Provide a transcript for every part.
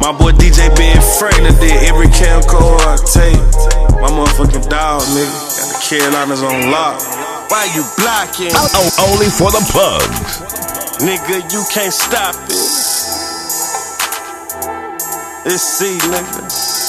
My boy DJ Ben Franklin did every Camco I take. My motherfucking dog, nigga. Got the Carolinas on lock. Why you blocking? Only for the plugs. Nigga, you can't stop it. It's C, nigga.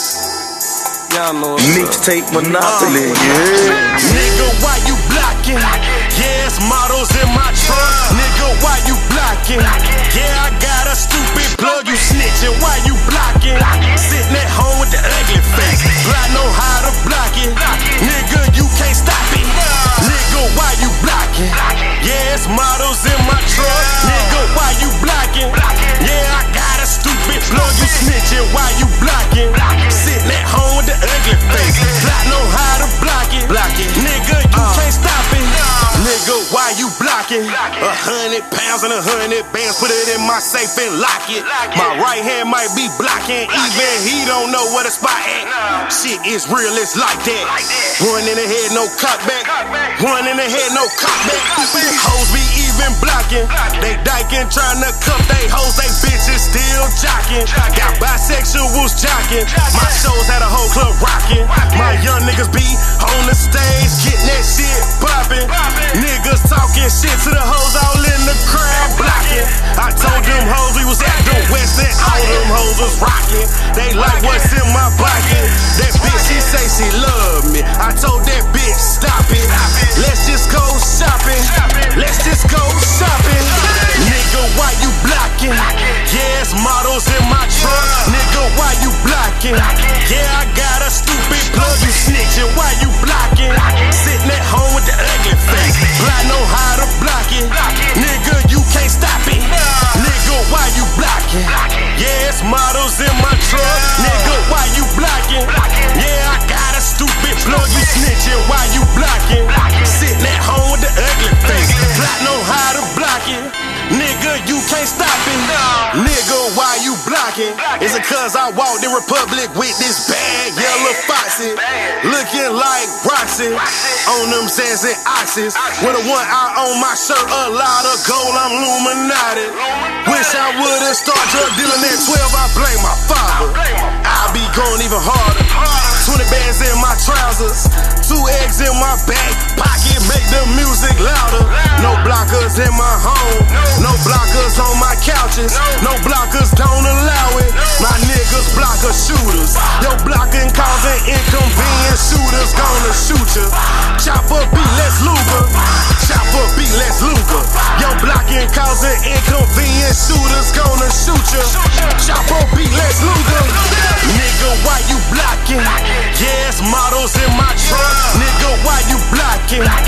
Y'all know it. Mixtape Monopoly, yeah. Nigga, why you blocking? Yeah, it's models in my trunk. Nigga, why you blocking? Yeah, I got a stupid plug. You snitching, why you blocking? Sitting at home with the ugly face. I know how to block it. Nigga, you can't stop it. Nigga, why you blocking? Yeah, it's models in my trunk. Nigga, why you blocking? Yeah, I got a stupid plug. You snitching, why you blocking? Sitting at home with the ugly face. I know how to block it. Nigga, you can't stop it. Nigga, why you blocking? 100 pounds and 100 bands, put it in my safe and lock it. My right hand might be blocking, even he don't know where the spot at. Shit is real, it's like that. Run in the head, no cockback. Run in the head, no cockback. Hoes be even blocking. They dyking, trying to cuff they hoes, they bitches still jocking. Got bisexuals jocking. My shows had a whole club rocking. My young niggas be on the stage, getting that shit popping. Niggas talking shit to the hoes all in the crowd blocking. I told them hoes we was at the West and all them hoes was rocking. They like what's in my pocket. That bitch, she say she love me. I told that bitch, stop it. Let's just go shopping. Let's just go shopping. Nigga, why you blocking? Yeah, it's models in my truck. Nigga, why you blocking? Yeah, I got a stupid plug. You snitching, why you blocking? Sitting at home with the ugly face. I know how to block it. Nigga, you can't stop it. Nigga, why you blocking? Yeah, it's models in my truck. Nigga, why you blocking? Yeah, I got a stupid plug. You snitching, why you blocking? Sitting at home with the ugly face. I know how to block it. Nigga, you can't stop it. Nigga, why you blocking? Is it cause I walked in Republic with this bad yellow foxy? Looking like Roxy on them Zans and Oxys. With a 1 eye on my shirt, a lot of gold, I'm Illuminati. Wish I would've started drug dealing at 12, I blame my father. I'll be going even harder. 20 bands in my trousers, 2 eggs in my back pocket, make the music louder. No blockers in my home, no blockers on my couches, no blockers don't allow it. My niggas blocker shooters, yo blocking causing inconvenience. Shooters gonna shoot ya. Chopper beat, let's Luger. Chopper beat, let's Luger. Yo blocking causing inconvenience. Shooters gonna shoot ya. Chopper beat, let's Luger. Nigga, why you blocking? Yeah, it's models in my truck. Nigga, why you blocking?